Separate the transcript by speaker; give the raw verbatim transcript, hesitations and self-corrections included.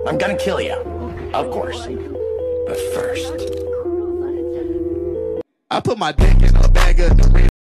Speaker 1: I'm gonna kill you. Of course. But first,
Speaker 2: I put my dick in a bag of Doritos.